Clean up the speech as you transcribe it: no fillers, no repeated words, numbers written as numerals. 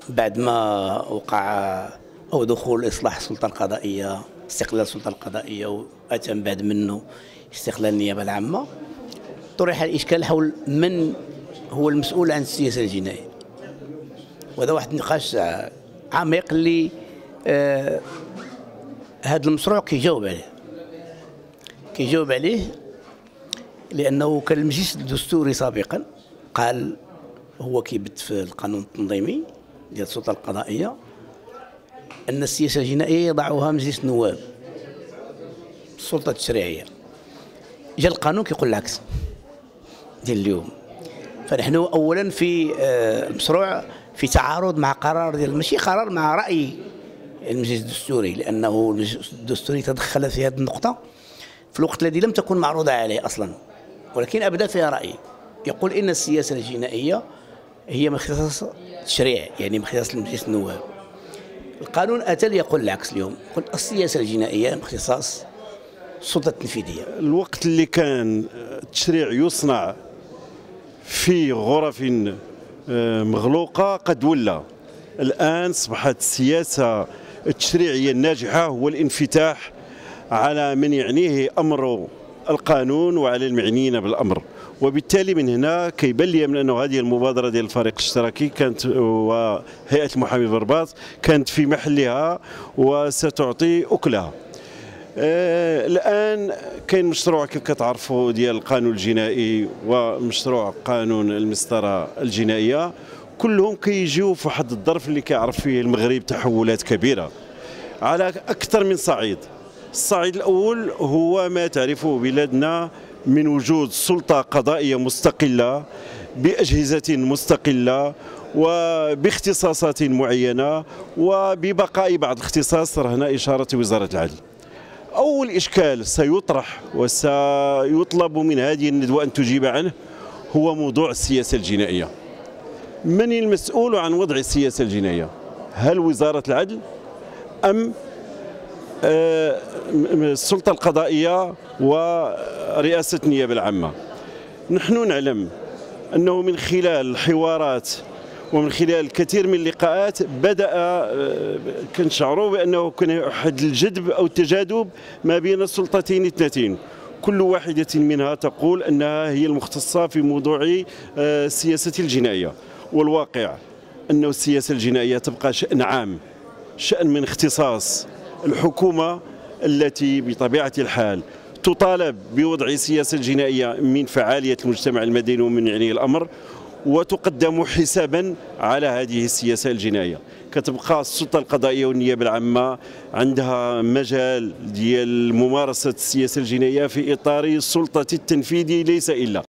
بعد ما وقع أو دخول إصلاح السلطة القضائية، استقلال السلطة القضائية، وأتم بعد منه استقلال النيابة العامة، طرح الإشكال حول من هو المسؤول عن السياسة الجنائية. وهذا واحد النقاش عميق اللي هذا المشروع كيجاوب عليه لأنه كان المجلس الدستوري سابقا قال، هو كيبت في القانون التنظيمي ديال السلطة القضائية، أن السياسة الجنائية يضعها مجلس النواب، السلطة التشريعية. جاء القانون كيقول العكس ديال اليوم. فنحن أولا في المشروع في تعارض مع قرار ديال، ماشي قرار، مع رأي المجلس الدستوري، لأنه المجلس الدستوري تدخل في هذه النقطة في الوقت الذي لم تكن معروضة عليه أصلا، ولكن أبدى فيها رأي يقول إن السياسة الجنائية هي من اختصاص التشريع، يعني من اختصاص المجلس النواب. القانون أتى ليقول العكس اليوم، يقول السياسة الجنائية من اختصاص السلطة التنفيذية. الوقت اللي كان التشريع يصنع في غرف مغلوقة قد ولى. الآن أصبحت السياسة التشريعية الناجحة هو الانفتاح على من يعنيه أمر القانون وعلى المعنيين بالأمر. وبالتالي من هنا كيبان لي من أنه هذه المبادرة ديال الفريق الاشتراكي كانت وهيئة المحامي بالرباط كانت في محلها وستعطي أكلها. الآن كاين مشروع كيف كتعرفوا ديال القانون الجنائي ومشروع قانون المسطرة الجنائية، كلهم كيجيو في واحد الظرف اللي كيعرف فيه المغرب تحولات كبيرة على أكثر من صعيد. الصعيد الأول هو ما تعرفه بلادنا من وجود سلطة قضائية مستقلة بأجهزة مستقلة وباختصاصات معينة وببقاء بعض الاختصاص رهن إشارة وزارة العدل. أول إشكال سيطرح وسيطلب من هذه الندوة أن تجيب عنه هو موضوع السياسة الجنائية. من المسؤول عن وضع السياسة الجنائية؟ هل وزارة العدل أم السلطة القضائية ورئاسة النيابة العامة؟ نحن نعلم أنه من خلال الحوارات ومن خلال الكثير من اللقاءات بدأ كنشعروا بأنه كان واحد الجذب أو التجاذب ما بين السلطتين اثنتين، كل واحدة منها تقول أنها هي المختصة في موضوع السياسة الجنائية. والواقع أنه السياسة الجنائية تبقى شأن عام، شأن من اختصاص الحكومة التي بطبيعة الحال تطالب بوضع السياسة الجنائية من فعالية المجتمع المدني ومن يعنيه الأمر، وتقدم حسابا على هذه السياسة الجنائية. كتبقى السلطة القضائية والنيابة العامة عندها مجال ديال ممارسة السياسة الجنائية في إطار السلطة التنفيذي ليس إلا.